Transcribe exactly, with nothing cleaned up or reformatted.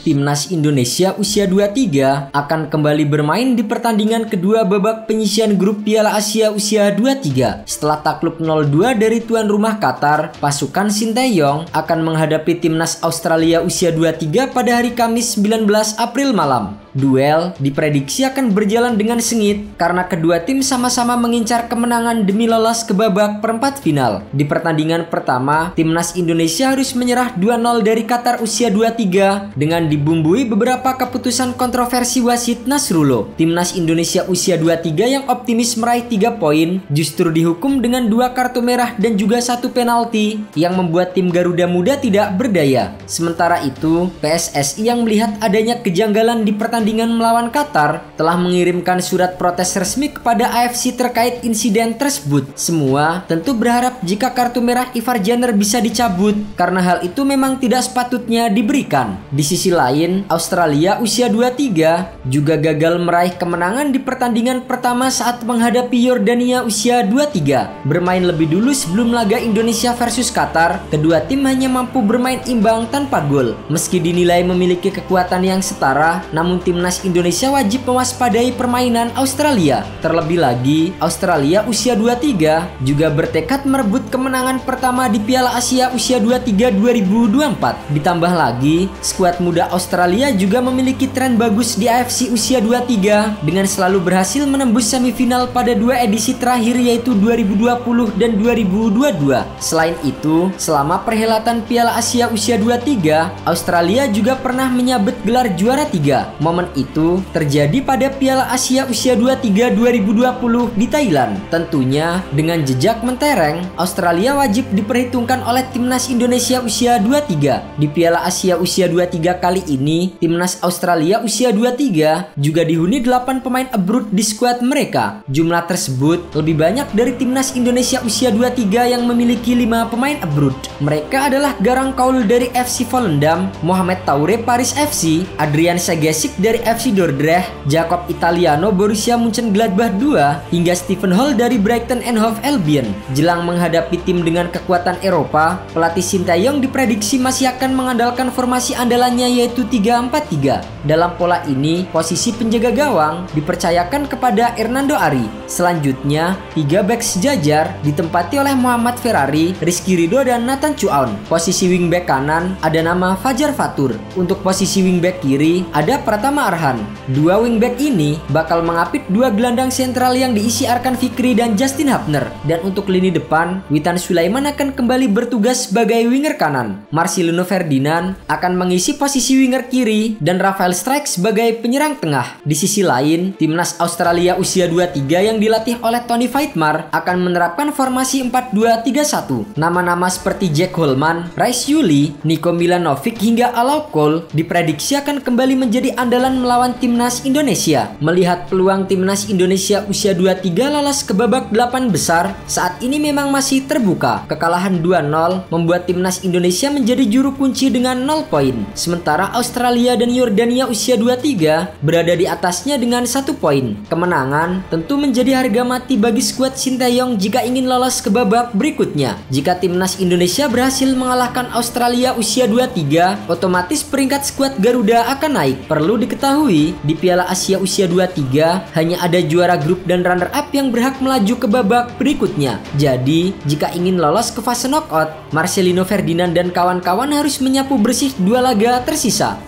Timnas Indonesia usia dua puluh tiga akan kembali bermain di pertandingan kedua babak penyisihan grup Piala Asia usia dua puluh tiga. Setelah takluk nol dua dari tuan rumah Qatar, pasukan Sinteyong akan menghadapi Timnas Australia usia dua puluh tiga pada hari Kamis sembilan belas April malam. Duel diprediksi akan berjalan dengan sengit karena kedua tim sama-sama mengincar kemenangan demi lolos ke babak perempat final. Di pertandingan pertama, Timnas Indonesia harus menyerah dua nol dari Qatar usia dua puluh tiga dengan dibumbui beberapa keputusan kontroversi wasit Nasrullah. Timnas Indonesia usia dua puluh tiga yang optimis meraih tiga poin justru dihukum dengan dua kartu merah dan juga satu penalti yang membuat tim Garuda Muda tidak berdaya. Sementara itu, P S S I yang melihat adanya kejanggalan di pertandingan Pertandingan melawan Qatar telah mengirimkan surat protes resmi kepada A F C terkait insiden tersebut. Semua tentu berharap jika kartu merah Ivar Jenner bisa dicabut karena hal itu memang tidak sepatutnya diberikan. Di sisi lain, Australia usia dua puluh tiga juga gagal meraih kemenangan di pertandingan pertama saat menghadapi Yordania usia dua puluh tiga. Bermain lebih dulu sebelum laga Indonesia versus Qatar, kedua tim hanya mampu bermain imbang tanpa gol. Meski dinilai memiliki kekuatan yang setara, namun tim Timnas Indonesia wajib mewaspadai permainan Australia. Terlebih lagi, Australia usia dua puluh tiga juga bertekad merebut kemenangan pertama di Piala Asia usia dua puluh tiga dua ribu dua puluh empat. Ditambah lagi, skuad muda Australia juga memiliki tren bagus di A F C usia dua puluh tiga dengan selalu berhasil menembus semifinal pada dua edisi terakhir yaitu dua ribu dua puluh dan dua ribu dua puluh dua. Selain itu, selama perhelatan Piala Asia usia dua puluh tiga, Australia juga pernah menyabet gelar juara tiga. Momen itu terjadi pada Piala Asia usia dua puluh tiga dua ribu dua puluh di Thailand. Tentunya dengan jejak mentereng, Australia wajib diperhitungkan oleh Timnas Indonesia usia dua puluh tiga. Di Piala Asia usia dua puluh tiga kali ini, Timnas Australia usia dua puluh tiga juga dihuni delapan pemain abroad di skuad mereka. Jumlah tersebut lebih banyak dari Timnas Indonesia usia dua puluh tiga yang memiliki lima pemain abroad. Mereka adalah Garang Kaul dari F C Volendam, Mohamed Toure Paris F C, Adrian Segesik dari F C Dordrecht, Jacob Italiano Borussia Mönchengladbach dua, hingga Stephen Hall dari Brighton and Hove Albion. Jelang menghadapi tim dengan kekuatan Eropa, pelatih Sinteyong diprediksi masih akan mengandalkan formasi andalannya yaitu tiga empat tiga. Dalam pola ini, posisi penjaga gawang dipercayakan kepada Hernando Ari. Selanjutnya, tiga bek sejajar ditempati oleh Muhammad Ferrari, Rizky Ridho, dan Nathan Chuaon. Posisi wingback kanan ada nama Fajar Fatur. Untuk posisi wingback kiri ada Pratama Arhan. Dua wingback ini bakal mengapit dua gelandang sentral yang diisi Arkan Fikri dan Justin Hapner. Dan untuk lini depan, Witan Sulaiman akan kembali bertugas sebagai winger kanan. Marcelino Ferdinand akan mengisi posisi winger kiri dan Rafael Strijk sebagai penyerang tengah. Di sisi lain, Timnas Australia usia dua puluh tiga yang dilatih oleh Tony Vaitmar akan menerapkan formasi empat dua tiga satu. Nama-nama seperti Jack Holman, Rice Yuli, Niko Milanovic hingga Alou Cole diprediksi akan kembali menjadi andalan melawan Timnas Indonesia. Melihat peluang Timnas Indonesia usia dua puluh tiga lolos ke babak delapan besar saat ini memang masih terbuka. Kekalahan dua nol membuat Timnas Indonesia menjadi juru kunci dengan nol poin. Sementara Australia dan Yordania usia dua puluh tiga berada di atasnya dengan satu poin. Kemenangan tentu menjadi harga mati bagi skuad Sinteyong jika ingin lolos ke babak berikutnya. Jika Timnas Indonesia berhasil mengalahkan Australia usia dua puluh tiga, otomatis peringkat skuad Garuda akan naik. Perlu diketahui, di Piala Asia usia dua puluh tiga hanya ada juara grup dan runner up yang berhak melaju ke babak berikutnya. Jadi, jika ingin lolos ke fase knockout, Marcelino Ferdinand dan kawan-kawan harus menyapu bersih dua laga tersisa.